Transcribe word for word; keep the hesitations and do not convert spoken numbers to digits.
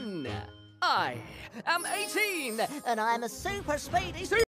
eighteen. I am eighteen. And I'm a super speedy super